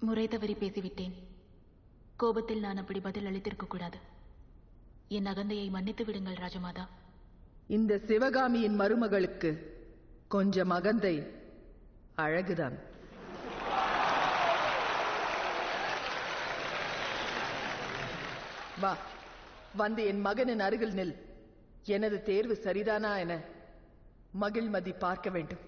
முறை தவறி பேசிவிட்டேன். கோபத்தில் நான் அப்படி பதில் அளித்திருக்க கூடாது. என் அகந்தையை மன்னித்து விடுங்கள் ராஜமாதா. இந்த சிவகாமியின் மருமகளுக்கு கொஞ்சம் அகந்தை அழகுதான். வா, வந்து என் மகனின் அருகில் நில். எனது தேர்வு சரிதானா என மகிழ்மதி பார்க்க வேண்டும்.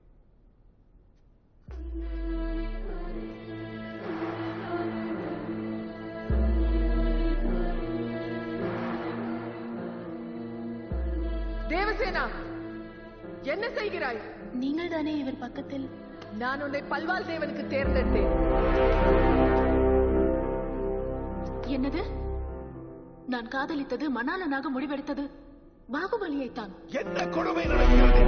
தேவசேனா, என்ன செய்கிறாய்? நீங்கள் தானே இவர் பக்கத்தில். நான் உன்னை பல்வாள் தேவனுக்கு தேர்ந்தெடுத்தேன். என்னது? நான் காதலித்தது, மணாளனாக முடிவெடுத்தது பாகுபலியைத்தான். என்ன கொடுமை நடக்கிறது?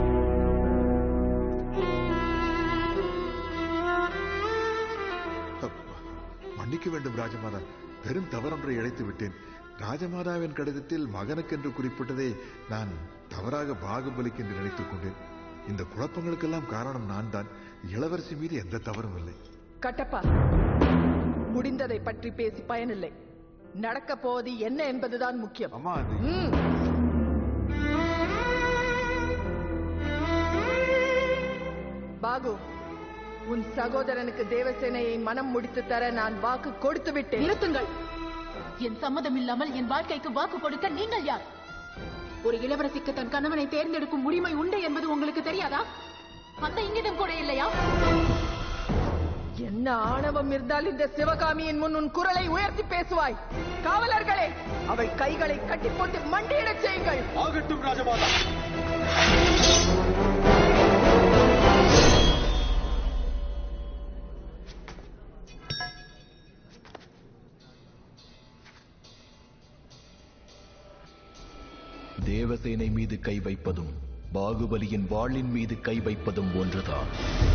மன்னிக்க வேண்டும் ராஜமாதா, பெரும் தவறொன்றை இழைத்து விட்டேன். ராஜமாதாவின் கடிதத்தில் மகனுக்கென்று குறிப்பிட்டதை நான் தவறாக பாகுபலிக்கு என்று நினைத்துக் கொண்டேன். இந்த குழப்பங்களுக்கெல்லாம் காரணம் நான் தான். இளவரசி மீது எந்த தவறும் இல்லை. கட்டப்பா, முடிந்ததை பற்றி பேசி பயனில்லை. நடக்க போவது என்ன என்பதுதான் முக்கியம். அம்மா, பாகு, உன் சகோதரனுக்கு தேவசேனையை மனம் முடித்து தர நான் வாக்கு கொடுத்து விட்டேன். நிறுத்துங்கள். என் சம்மதம் இல்லாமல் என் வாழ்க்கைக்கு வாக்கு கொடுக்க நீங்கள் யார்? ஒரு இளவரசிக்கு தன் கணவனை தேர்ந்தெடுக்கும் உரிமை உண்டு என்பது உங்களுக்கு தெரியாதா? அந்த இங்கிதம் கூட இல்லையா? என்ன ஆணவம் இருந்தால் இந்த சிவகாமியின் முன் உன் குரலை உயர்த்தி பேசுவாய்? காவலர்களே, அவள் கைகளை கட்டி போட்டு மண்டியிடச் செய்யுங்கள். ஆகட்டும் ராஜமாதா. தேவசேனை மீது கை வைப்பதும் பாகுபலியின் வாளின் மீது கை வைப்பதும் ஒன்றுதான்.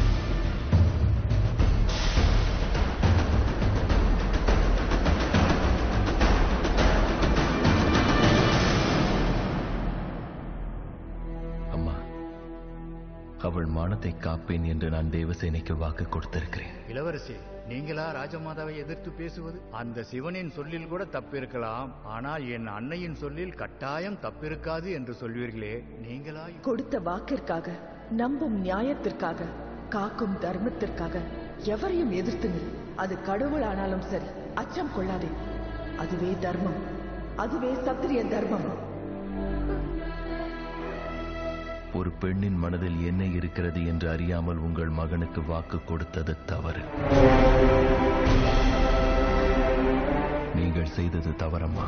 அம்மா, அவள் மானத்தை காப்பேன் என்று நான் தேவசேனைக்கு வாக்கு கொடுத்திருக்கிறேன். இளவரசி, நீங்களா ராஜமாதாவை எதிர்த்து பேசுவது? அந்த சிவனின் சொல்லில் கூட தப்பிருக்கலாம், ஆனால் என் அன்னையின் சொல்லில் கட்டாயம் தப்பிருக்காது என்று சொல்வீர்களே, நீங்களா? கொடுத்த வாக்கிற்காக, நம்பும் நியாயத்திற்காக, காக்கும் தர்மத்திற்காக எவரையும் எதிர்த்து நில். அது கடவுள் ஆனாலும் சரி, அச்சம் கொள்ளாதே. அதுவே தர்மம், அதுவே சத்திரிய தர்மம். ஒரு பெண்ணின் மனதில் என்ன இருக்கிறது என்று அறியாமல் உங்கள் மகனுக்கு வாக்கு கொடுத்தது தவறு. நீங்கள் செய்தது தவறம்மா.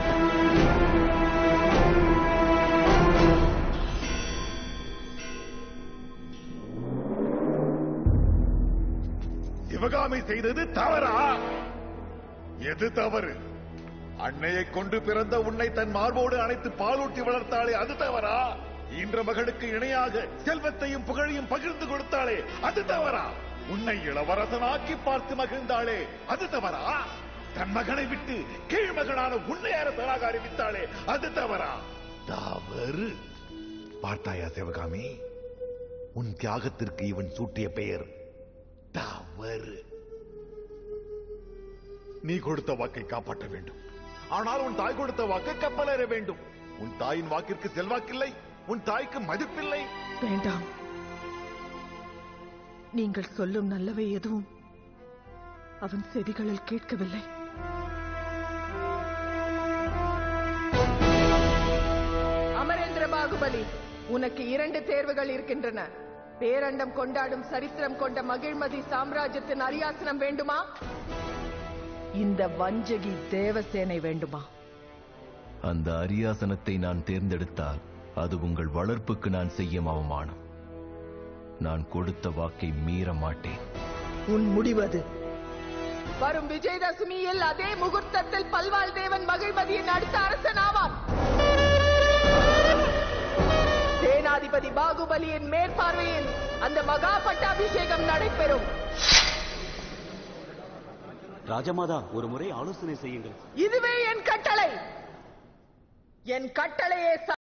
சிவகாமி செய்தது தவறா? எது தவறு? அன்னையை கொண்டு பிறந்த உன்னை தன் மார்போடு அணைத்து பாலூட்டி வளர்த்தாளே, அது தவறா? ஈன்ற மகளுக்கு இணையாக செல்வத்தையும் புகழையும் பகிர்ந்து கொடுத்தாளே, அது தவறா? உன்னை இளவரசனாக்கி பார்த்து மகிழ்ந்தாளே, அது தவறா? தன் மகனை விட்டு கீழ் மகனான உன்னை அரசனாக அறிவித்தாளே, அது தவறா? தவறு. பார்த்தாயா சிவகாமி, உன் தியாகத்திற்கு இவன் சூட்டிய பெயர் தவறு. நீ கொடுத்த வாக்கை காப்பாற்ற வேண்டும். ஆனால் உன் தாய் கொடுத்த வாக்கு கப்பலேற வேண்டும். உன் தாயின் வாக்கிற்கு செல்வாக்கில்லை, உன் தாய்க்கு மதிப்பில்லை. வேண்டாம், நீங்கள் சொல்லும் நல்லவை எதுவும் அவன் செவிகளில் கேட்கவில்லை. அமரேந்திர பாகுபலி, உனக்கு 2 தேர்வுகள் இருக்கின்றன. பேரண்டம் கொண்டாடும் சரித்திரம் கொண்ட மகிழ்மதி சாம்ராஜ்யத்தின் அரியாசனம் வேண்டுமா? இந்த வஞ்சகி தேவசேனை வேண்டுமா? அந்த அரியாசனத்தை நான் தேர்ந்தெடுத்தால் அது உங்கள் வளர்ப்புக்கு நான் செய்யும் அவமானம். நான் கொடுத்த வாக்கை மீற மாட்டேன். உன் முடிவது? வரும் விஜயதசமியில் அதே முகூர்த்தத்தில் பல்வாள் தேவன் மகிழ்மதியின் அடுத்த அரசன் ஆவான். சேனாதிபதி பாகுபலியின் மேற்பார்வையில் அந்த மகா பட்டாபிஷேகம் நடைபெறும். ராஜமாதா, ஒரு முறை ஆலோசனை செய்யுங்கள். இதுவே என் கட்டளை. என் கட்டளையே